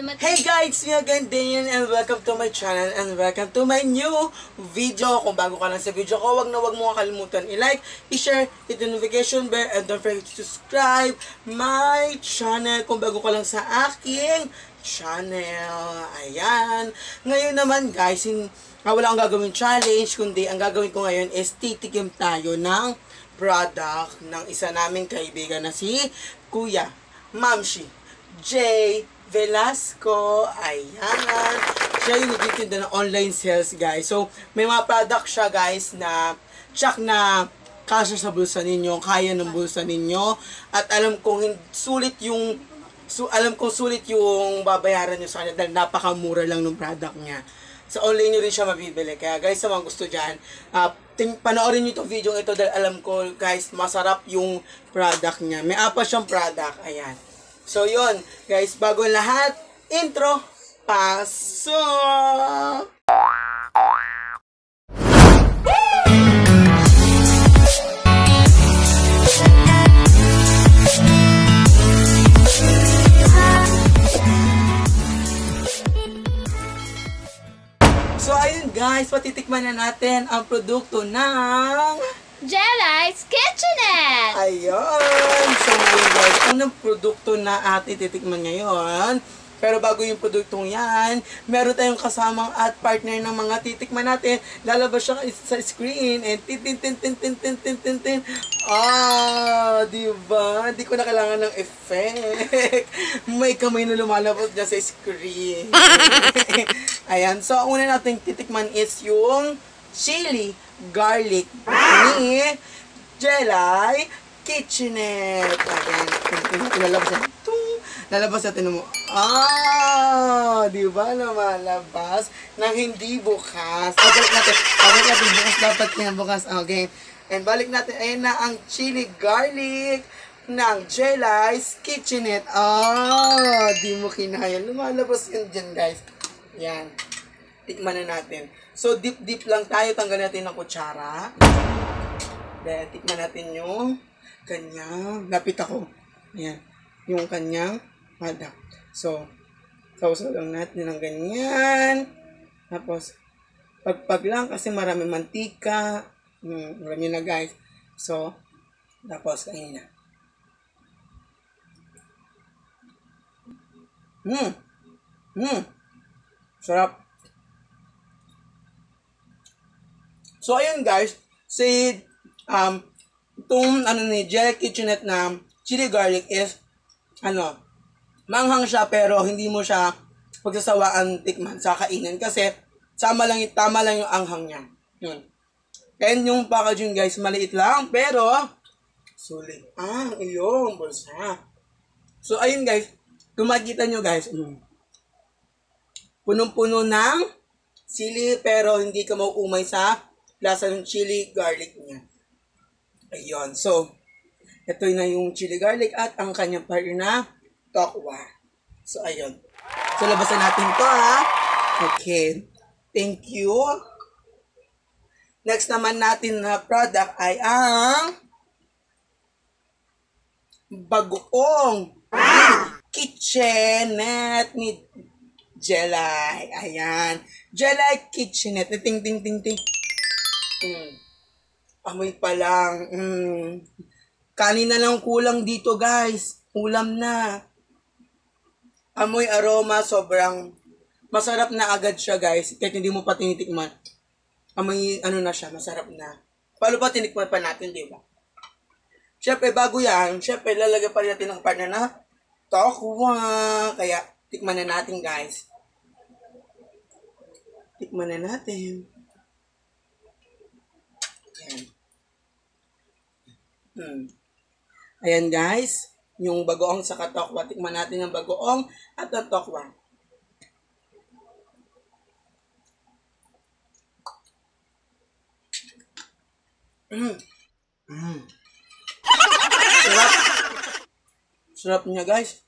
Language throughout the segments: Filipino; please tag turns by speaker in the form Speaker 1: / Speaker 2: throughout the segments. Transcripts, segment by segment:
Speaker 1: Hey guys, me again, Daniel, and welcome to my channel and welcome to my new video. Kung bago ka lang sa video ko, wag mo kakalimutan i-like, i-share, hit the notification bell, and don't forget to subscribe my channel kung bago ka lang sa aking channel. Ayan. Ngayon naman guys, wala akong gagawin challenge, kundi ang gagawin ko ngayon is titikim tayo ng product ng isa naming kaibigan na si Kuya Mamshi J. Velasco. Ayan. Siya yung nagtitinda ng online sales, guys. So, may mga product siya, guys, na tsak na kasya sa bulsa ninyo, kaya ng bulsa ninyo. At alam kong sulit yung babayaran nyo sa kanya dahil napakamura lang ng product niya. Sa online nyo rin siya mabibili. Kaya, guys, sa mga gusto dyan, panoorin nyo itong video ito dahil alam ko, guys, masarap yung product niya. May apat siyang product. Ayan. So, yun. Guys, bago lahat, intro, pasok! So, ayun guys, patitikman na natin ang produkto ng
Speaker 2: Jelly's Kitchenette!
Speaker 1: Ayun! So ngayon guys, unang produkto na ating titikman ngayon. Pero bago yung produktong yan, meron tayong kasamang at partner ng mga titikman natin. Lalabas siya sa screen and tin. Ah, diba? Hindi ko na kailangan ng effect. May kamay na lumalabas dyan sa screen. Ayan. So, ang una nating titikman is yung chili garlic ni Jelly's Kitchenette. Ayan. Lalabas natin mo. Ah, di ba lumalabas nang hindi bukas? Balik natin. Bukas dapat yan. Bukas. Okay. And balik natin. Ayan na ang chili garlic ng Jelly's Kitchenette. Ah, di mo kinaya. Lumalabas yun dyan, guys. Yan. Tikman na natin. So, deep lang tayo. Tanggalin natin ng kutsara. Then, tikman natin yung kanyang, lapit ako. Ayan. Yung kanyang product. So, sausaw lang natin ng ganyan. Tapos, pagpag lang kasi marami mantika. Marami na guys. So, tapos, kain na. Sarap. So, ayun guys, itong ni Jelly's Kitchenette na chili garlic is, manghang siya pero hindi mo siya pagsasawaan tikman sa kainin kasi tama lang yung anghang niya. Yun. And yung packaging guys, maliit lang pero sulit. Ah, yung bulsa. So, ayun guys, kung makikita nyo guys, punong-puno ng sili pero hindi ka mauumay sa lasa ng chili garlic niya. Ayun. So, ito na yung chili garlic at ang kanyang partner na tokwa. So, ayun. So, labasan natin to ha. Okay. Thank you. Next naman natin na product ay ang bagoong Kitchenette ni Jelly. Ayan. Jelly's Kitchenette. Ting. Amoy pa lang. Kanin na lang kulang dito, guys. Ulam na. Amoy aroma, sobrang masarap na agad siya, guys. Kahit hindi mo pa tinitikman. Amoy, na siya, masarap na. Paano pa tinikman pa natin, di ba? Siyempre, bago yan, siyempre, lalagyan pa rin natin ng partner na tokwa. Kaya, tikman na natin, guys. Tikman na natin. Ayan guys, yung bagoong sa tokwa. Tikman natin yung bagoong at ang tokwa. Sarap. Sarap niya guys.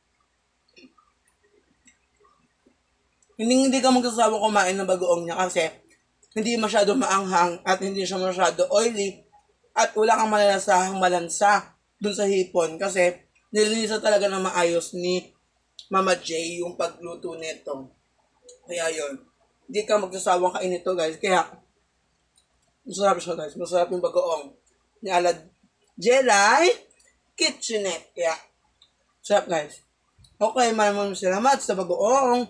Speaker 1: Hindi ka magsasawa kumain ng bagoong niya kasi hindi masyado maanghang at hindi siya masyado oily at wala kang malalasahang malansa dun sa hipon kasi nililisa talaga na maayos ni Mama J yung pagluto nito. Kaya yun. Hindi ka magsasawang kain ito guys. Kaya, masarap siya guys. Masarap yung bagoong. Ni Ala Jelay Kitchenette. Kaya, sarap guys. Okay, maraming salamat sa bagoong.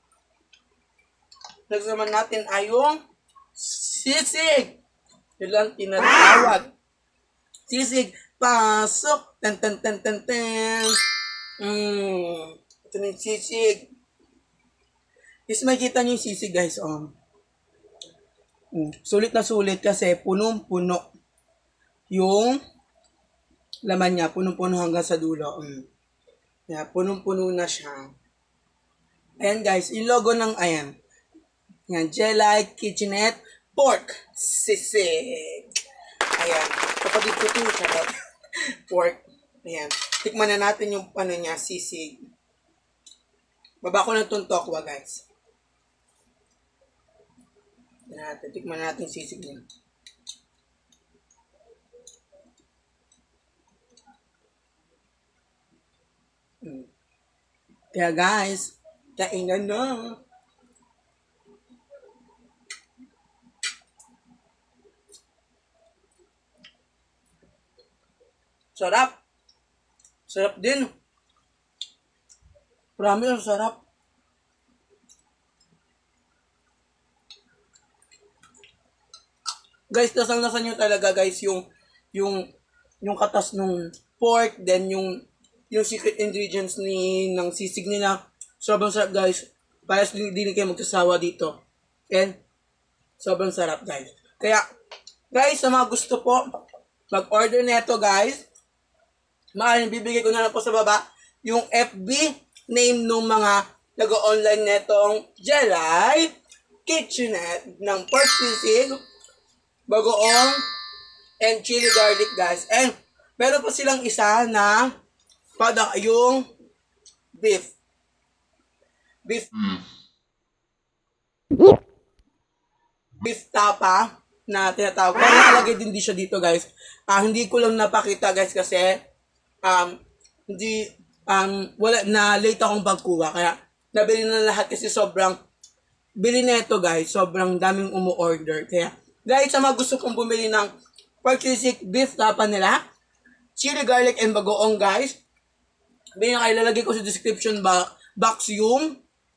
Speaker 1: Next naman natin ay yung sisig. Yun lang tinatawag. Sisig. Pasok. Ten, ten, ten, ten, ten. Ito na yung sisig. Is makikita nyo yung sisig guys. Sulit na sulit kasi punong-puno yung laman niya. Punong-puno hanggang sa dulo. Yeah, punong-puno na siya. Ayan guys. Yung logo ng ayan. Ayan. Jelay Kitchenette Pork Sisig. Ayan. Kapatid ko ito. Charot. Pork. Ayan. Tikman na natin yung ano niya, sisig. Baba ko ng tuntokwa, guys. Tikman natin sisig niya. Kaya guys, kainan na. Sarap. Sarap din. Marami ang sarap. Guys, lasang-lasa nyo talaga guys yung katas ng pork, then yung secret ingredients ng sisig nila. Sobrang sarap guys. Para hindi kayo magsasawa dito. And sobrang sarap guys. Kaya guys, sa mga gusto po mag-order neto guys, bibigay ko na lang po sa baba yung FB name ng mga nag-online netong Jelay Kitchenette ng pork sisig, bagoong, and chili garlic guys. And meron pa silang isa na product, yung beef tapa na tinatawag. Pero nakalagay din siya dito guys. Hindi ko lang napakita guys kasi wala na late akong pagkuha kaya nabili na lahat kasi sobrang bili na ito guys, sobrang daming umu-order. Kaya guys, sa mga gusto kong bumili ng pork sisig beef tapa nila, chili garlic and bagoong guys, ilalagay ko sa description box yung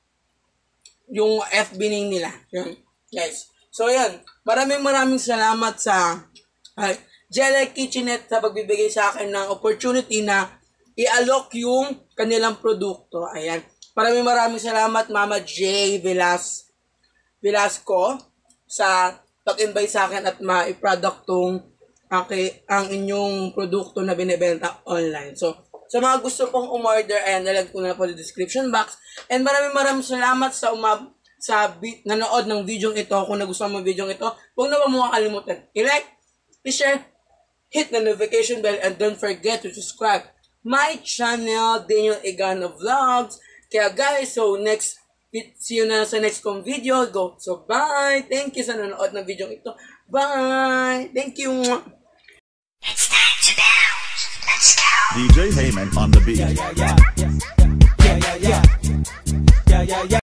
Speaker 1: FB name nila. Yan, guys. So yan, maraming salamat sa Jelay Kitchenette sa pagbibigay sa akin ng opportunity na i-alok yung kanilang produkto. Ayan. Maraming salamat Mama J Velasco sa pag-invite sa akin at ma-product ang inyong produkto na binibenta online. So, sa mga gusto pong umorder, ayan, nalagay ko na po sa description box. And maraming salamat sa nanood ng video ito. Kung nagustuhan mo video ito, huwag na mo makalimutan i-like, i-share, hit the notification bell, and don't forget to subscribe my channel, Daniel Igano Vlogs. Kaya guys, so see you na sa next kong video. So bye! Thank you sa nanood ng video ito. Bye! Thank you!
Speaker 3: It's time to bounce. Let's go.
Speaker 4: DJ Heyman on the beat.
Speaker 5: Yeah.